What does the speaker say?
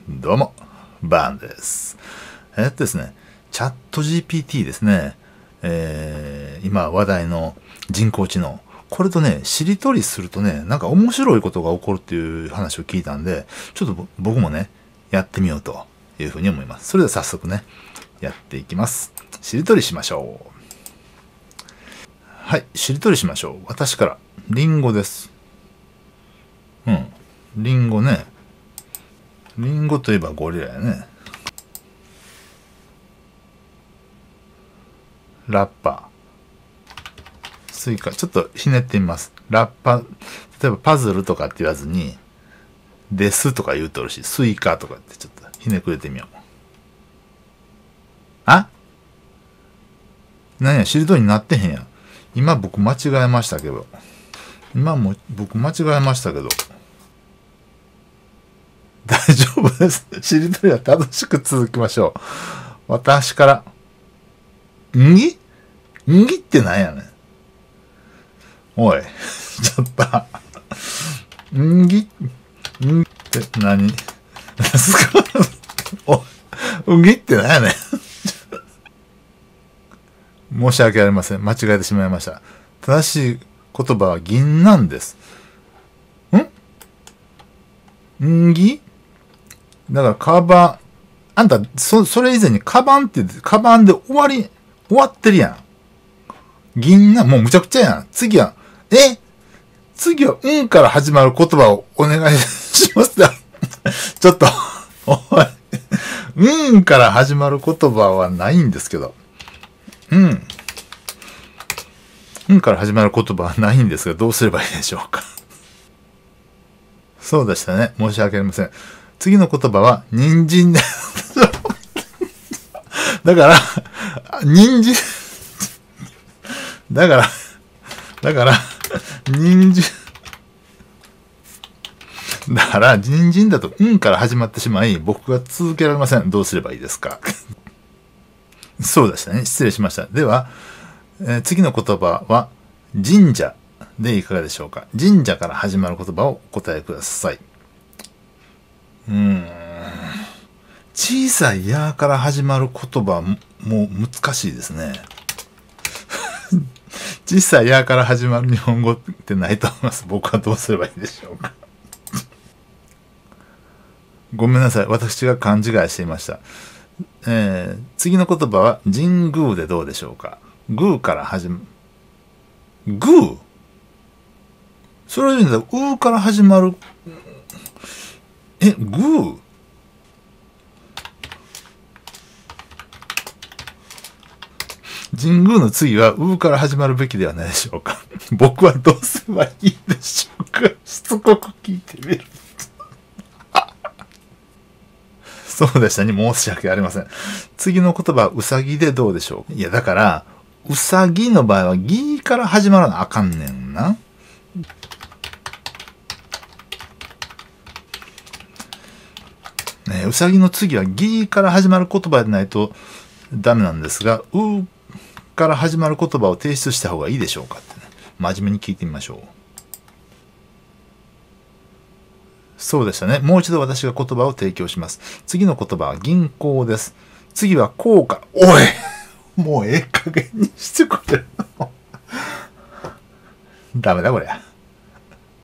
どうも、バーンです。ですね、チャット GPT ですね。今話題の人工知能。これとね、しりとりするとね、なんか面白いことが起こるっていう話を聞いたんで、ちょっと僕もね、やってみようというふうに思います。それでは早速ね、やっていきます。しりとりしましょう。はい、しりとりしましょう。私から、リンゴです。リンゴね。リンゴといえばゴリラやね。ラッパー。スイカ。ちょっとひねってみます。ラッパ、例えばパズルとかって言わずに、ですとか言うとるし、スイカとかってちょっとひねくれてみよう。あ、なんや、しりとりになってへんやん。今僕間違えましたけど。僕間違えましたけど。大丈夫です。しりとりは楽しく続きましょう。私から。んぎってなんやねん。おい、ちょっと。って何ですかお、ってなんやねん。申し訳ありません。間違えてしまいました。正しい言葉は銀なんです。だから、カバン。あんた、それ以前にカバンって言って、カバンで終わってるやん。銀な、もうむちゃくちゃやん。次は、から始まる言葉をお願いしますよ。ちょっと、おい、から始まる言葉はないんですけど。から始まる言葉はないんですが、どうすればいいでしょうか。そうでしたね。申し訳ありません。次の言葉は、人参で。だから、人参、だから、人参、だから、人参だと、から始まってしまい、僕が続けられません。どうすればいいですか。そうでしたね。失礼しました。では、次の言葉は、神社でいかがでしょうか。神社から始まる言葉をお答えください。小さいやから始まる言葉も難しいですね。小さいやから始まる日本語ってないと思います。僕はどうすればいいでしょうか。ごめんなさい。私が勘違いしていました。次の言葉は神宮でどうでしょうか。グーから始まる。グーそれを言うんだったら、から始まる。グー神宮の次は、から始まるべきではないでしょうか。僕はどうすればいいでしょうか。しつこく聞いてみる。そうでしたね。申し訳ありません。次の言葉は、うさぎでどうでしょう。いや、だから、うさぎの場合は、ぎから始まらなあかんねんな。うさぎの次は、ぎから始まる言葉でないとダメなんですが、から始まる言葉を提出した方がいいでしょうかってね。真面目に聞いてみましょう。そうでしたね。もう一度私が言葉を提供します。次の言葉は銀行です。次は効果。おいもうええ加減にしてくれ。ダメだこれ。